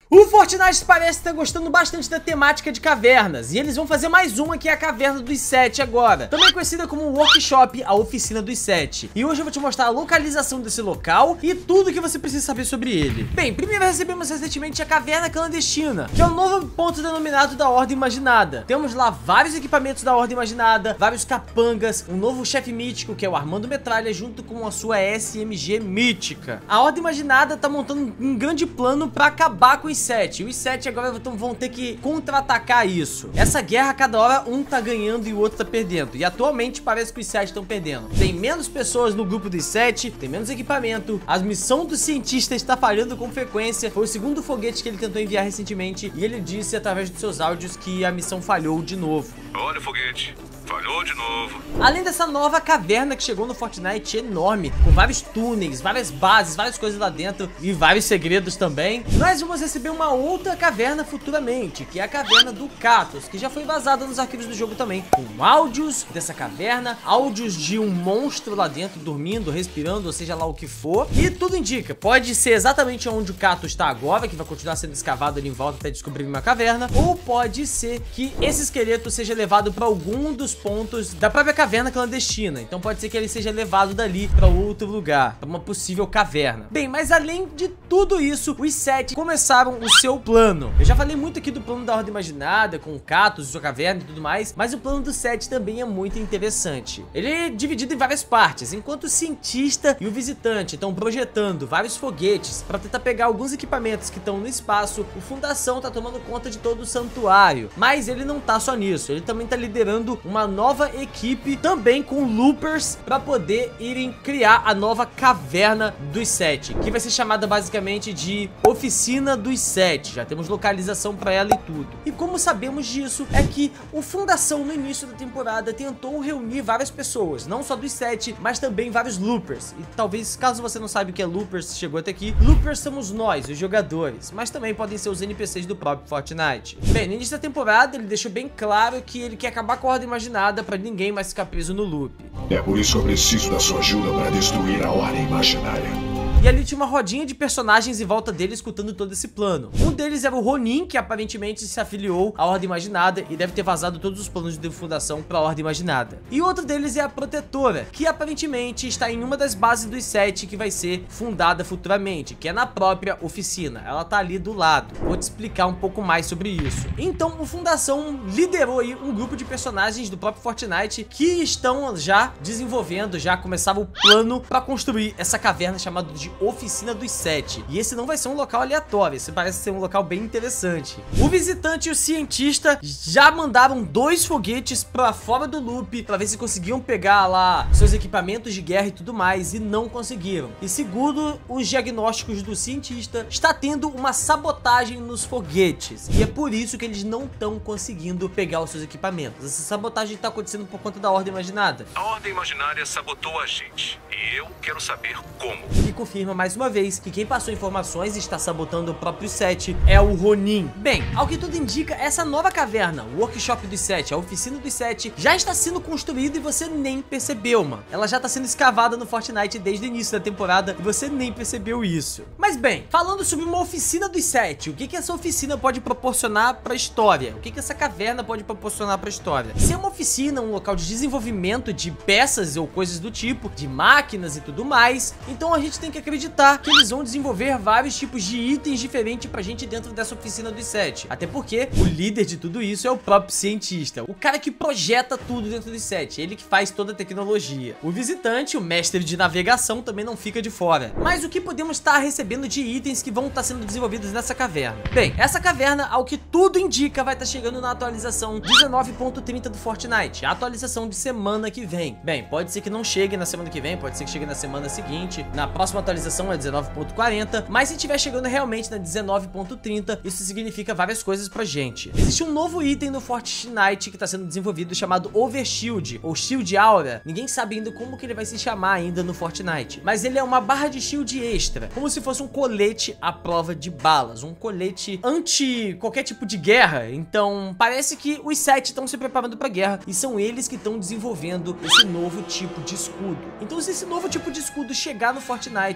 O Fortnite parece estar gostando bastante da temática de cavernas, e eles vão fazer mais uma, que é a Caverna dos 7 agora, também conhecida como Workshop, a Oficina dos 7. E hoje eu vou te mostrar a localização desse local e tudo que você precisa saber sobre ele. Bem, primeiro recebemos recentemente a Caverna Clandestina, que é o novo ponto denominado da Ordem Imaginada. Temos lá vários equipamentos da Ordem Imaginada, vários capangas, um novo chefe mítico, que é o Armando Metralha, junto com a sua SMG mítica. A Ordem Imaginada tá montando um grande plano pra acabar com os 7. Os 7 agora vão ter que contra-atacar isso. Essa guerra, cada hora um tá ganhando e o outro tá perdendo. E atualmente parece que os 7 estão perdendo. Tem menos pessoas no grupo dos 7, tem menos equipamento. A missão do cientista está falhando com frequência. Foi o segundo foguete que ele tentou enviar recentemente, e ele disse através dos seus áudios que a missão falhou de novo. Olha o foguete. Falhou de novo. Além dessa nova caverna que chegou no Fortnite enorme, com vários túneis, várias bases, várias coisas lá dentro e vários segredos também, nós vamos receber uma outra caverna futuramente, que é a Caverna do Katos, que já foi vazada nos arquivos do jogo também, com áudios dessa caverna, áudios de um monstro lá dentro, dormindo, respirando, ou seja lá o que for, e tudo indica, pode ser exatamente onde o Katos está agora, que vai continuar sendo escavado ali em volta até descobrir uma caverna, ou pode ser que esse esqueleto seja levado para algum dos pontos da própria caverna clandestina. Então pode ser que ele seja levado dali para outro lugar, para uma possível caverna. Bem, mas além de tudo isso, os 7 começaram o seu plano. Eu já falei muito aqui do plano da Ordem Imaginada, com o Katos, sua caverna e tudo mais, mas o plano do 7 também é muito interessante. Ele é dividido em várias partes, enquanto o cientista e o visitante estão projetando vários foguetes para tentar pegar alguns equipamentos que estão no espaço. O Fundação tá tomando conta de todo o santuário, mas ele não tá só nisso, ele também tá liderando uma nova equipe também com loopers para poder irem criar a nova Caverna dos 7, que vai ser chamada basicamente de Oficina dos 7. Já temos localização para ela e tudo. E como sabemos disso é que o Fundação no início da temporada tentou reunir várias pessoas, não só dos 7, mas também vários loopers. E talvez, caso você não saiba o que é loopers, chegou até aqui, loopers somos nós, os jogadores, mas também podem ser os NPCs do próprio Fortnite. Bem, no início da temporada ele deixou bem claro que ele quer acabar com a Ordem Imaginada para ninguém mais ficar preso no loop. É por isso que eu preciso da sua ajuda para destruir a Ordem Imaginária. E ali tinha uma rodinha de personagens em volta dele escutando todo esse plano. Um deles era o Ronin, que aparentemente se afiliou à Ordem Imaginada e deve ter vazado todos os planos de fundação para a Ordem Imaginada. E outro deles é a Protetora, que aparentemente está em uma das bases dos 7 que vai ser fundada futuramente, que é na própria oficina. Ela tá ali do lado. Vou te explicar um pouco mais sobre isso. Então, o Fundação liderou aí um grupo de personagens do próprio Fortnite que estão já desenvolvendo, já começava o plano para construir essa caverna chamada de Oficina dos 7. E esse não vai ser um local aleatório, esse parece ser um local bem interessante. O visitante e o cientista já mandaram 2 foguetes para fora do loop para ver se conseguiam pegar lá seus equipamentos de guerra e tudo mais, e não conseguiram. E segundo os diagnósticos do cientista, está tendo uma sabotagem nos foguetes, e é por isso que eles não estão conseguindo pegar os seus equipamentos. Essa sabotagem está acontecendo por conta da Ordem Imaginada. A Ordem Imaginária sabotou a gente, e eu quero saber como. E confirma mais uma vez que quem passou informações e está sabotando o próprio 7 é o Ronin. Bem, ao que tudo indica, essa nova caverna, o Workshop dos 7, a Oficina dos 7, já está sendo construída e você nem percebeu, mano. Ela já está sendo escavada no Fortnite desde o início da temporada e você nem percebeu isso. Mas bem, falando sobre uma Oficina dos 7, o que essa oficina pode proporcionar para a história? O que essa caverna pode proporcionar para a história? Se é uma oficina, um local de desenvolvimento de peças ou coisas do tipo, de máquinas e tudo mais, então a gente tem que acreditar que eles vão desenvolver vários tipos de itens diferentes pra gente dentro dessa Oficina dos 7. Até porque o líder de tudo isso é o próprio cientista, o cara que projeta tudo dentro dos 7, ele que faz toda a tecnologia. O visitante, o mestre de navegação, também não fica de fora. Mas o que podemos estar recebendo de itens que vão estar sendo desenvolvidos nessa caverna? Bem, essa caverna, ao que tudo indica, vai estar chegando na atualização 19.30 do Fortnite, a atualização de semana que vem. Bem, pode ser que não chegue na semana que vem, pode ser que chegue na semana seguinte, na próxima atualização é 19.40, mas se estiver chegando realmente na 19.30, isso significa várias coisas pra gente. Existe um novo item no Fortnite que está sendo desenvolvido chamado Overshield, ou Shield Aura. Ninguém sabe ainda como que ele vai se chamar ainda no Fortnite, mas ele é uma barra de shield extra, como se fosse um colete à prova de balas, um colete anti qualquer tipo de guerra. Então parece que os 7 estão se preparando pra guerra e são eles que estão desenvolvendo esse novo tipo de escudo. Então se esse novo tipo de escudo chegar no Fortnite,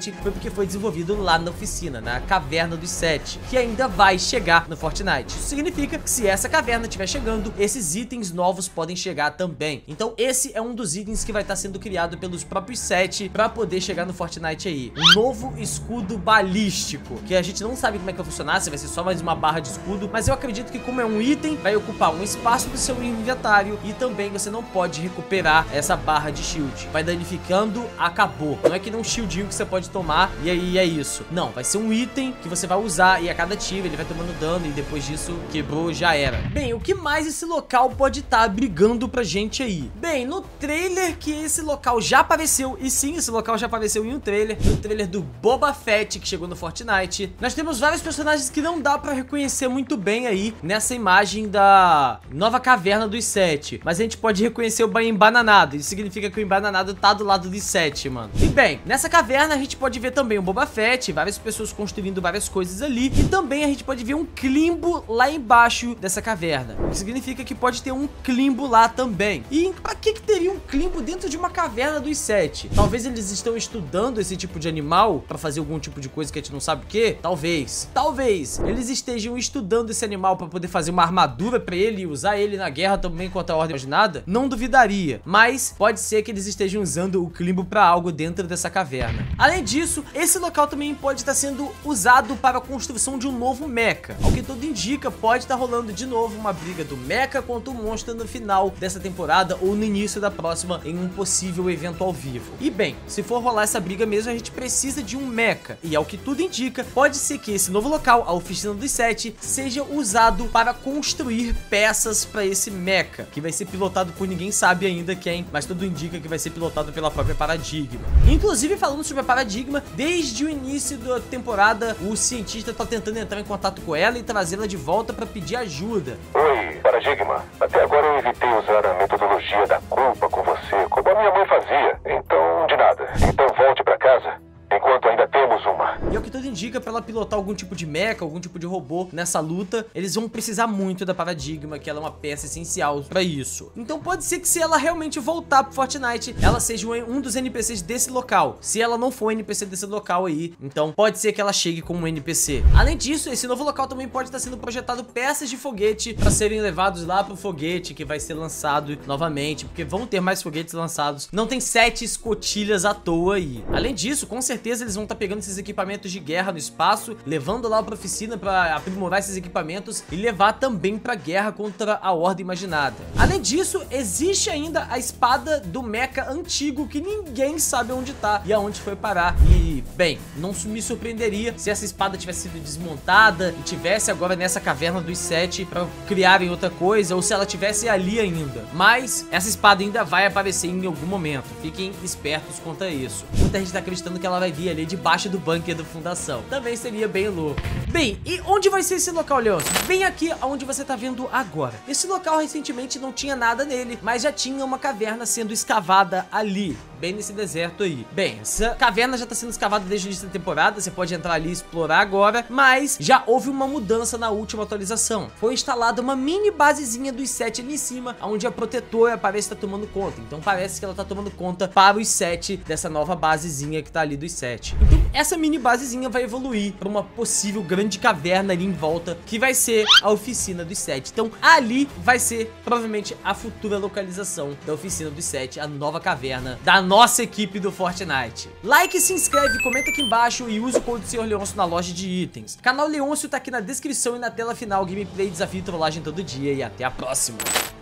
Fortnite foi porque foi desenvolvido lá na oficina, na Caverna dos 7, que ainda vai chegar no Fortnite. Isso significa que se essa caverna estiver chegando, esses itens novos podem chegar também. Então esse é um dos itens que vai estar sendo criado pelos próprios 7 para poder chegar no Fortnite aí. Um novo escudo balístico, que a gente não sabe como é que vai funcionar, se vai ser só mais uma barra de escudo, mas eu acredito que como é um item, vai ocupar um espaço do seu inventário e também você não pode recuperar essa barra de shield. Vai danificando, acabou. Não é que nem um shieldinho que você pode tomar e aí é isso. Não, vai ser um item que você vai usar e a cada tiro ele vai tomando dano e depois disso quebrou, já era. Bem, o que mais esse local pode estar brigando pra gente aí? Bem, no trailer que esse local já apareceu, e sim, esse local já apareceu em um trailer, no trailer do Boba Fett que chegou no Fortnite, nós temos vários personagens que não dá pra reconhecer muito bem aí nessa imagem da nova caverna dos 7, mas a gente pode reconhecer o Embananado. Isso significa que o Embananado tá do lado dos 7, mano. E bem, nessa caverna a gente pode ver também o Boba Fett, várias pessoas construindo várias coisas ali, e também a gente pode ver um Klimbo lá embaixo dessa caverna, o que significa que pode ter um Klimbo lá também. E pra que teria um Klimbo dentro de uma caverna dos 7? Talvez eles estão estudando esse tipo de animal pra fazer algum tipo de coisa que a gente não sabe o que? Talvez eles estejam estudando esse animal pra poder fazer uma armadura pra ele e usar ele na guerra também contra a Ordem Imaginada. Não duvidaria, mas pode ser que eles estejam usando o Klimbo pra algo dentro dessa caverna. Além disso, esse local também pode estar sendo usado para a construção de um novo mecha. Ao que tudo indica, pode estar rolando de novo uma briga do mecha contra o monstro no final dessa temporada ou no início da próxima em um possível evento ao vivo. E bem, se for rolar essa briga mesmo, a gente precisa de um mecha. E ao que tudo indica, pode ser que esse novo local, a Oficina dos 7, seja usado para construir peças para esse mecha, que vai ser pilotado por ninguém sabe ainda quem, mas tudo indica que vai ser pilotado pela própria Paradigma. Inclusive, falando sobre a Paradigma, desde o início da temporada, o cientista tá tentando entrar em contato com ela e trazê-la de volta para pedir ajuda. Oi, Paradigma. Até agora eu evitei usar a metodologia da culpa com você, como a minha mãe fazia. Então, de nada. Então volte pra casa enquanto ainda temos uma. E é o que tudo indica, pra ela pilotar algum tipo de mecha, algum tipo de robô nessa luta, eles vão precisar muito da Paradigma, que ela é uma peça essencial pra isso. Então pode ser que se ela realmente voltar pro Fortnite, ela seja um dos NPCs desse local. Se ela não for NPC desse local aí, então pode ser que ela chegue como NPC. Além disso, esse novo local também pode estar sendo projetado peças de foguete pra serem levados lá pro foguete que vai ser lançado novamente, porque vão ter mais foguetes lançados. Não tem 7 escotilhas à toa aí. Além disso, com certeza eles vão estar pegando esses equipamentos de guerra no espaço, levando lá pra oficina pra aprimorar esses equipamentos e levar também pra guerra contra a Ordem Imaginada. Além disso, existe ainda a espada do mecha antigo que ninguém sabe onde tá e aonde foi parar. E, bem, não me surpreenderia se essa espada tivesse sido desmontada e tivesse agora nessa caverna dos 7 pra criarem outra coisa, ou se ela tivesse ali ainda. Mas essa espada ainda vai aparecer em algum momento. Fiquem espertos quanto a isso. Muita gente tá acreditando que ela vai vir ali debaixo do bunker da fundação. Também seria bem louco. Bem, e onde vai ser esse local, Leôncio? Bem aqui onde você tá vendo agora. Esse local recentemente não tinha nada nele, mas já tinha uma caverna sendo escavada ali, bem nesse deserto aí. Bem, essa caverna já tá sendo escavada desde o início da temporada, você pode entrar ali e explorar agora, mas já houve uma mudança na última atualização. Foi instalada uma mini basezinha dos 7 ali em cima, onde a protetora parece estar tomando conta. Então parece que ela tá tomando conta para os 7 dessa nova basezinha que tá ali dos 7. Então essa mini basezinha vai evoluir para uma possível grande caverna ali em volta, que vai ser a Oficina dos 7. Então ali vai ser provavelmente a futura localização da Oficina dos 7, a nova caverna da nossa equipe do Fortnite. Like, se inscreve, comenta aqui embaixo e usa o código Sr. Leôncio na loja de itens. O canal Leôncio tá aqui na descrição e na tela final. Gameplay, desafio e trollagem todo dia, e até a próxima.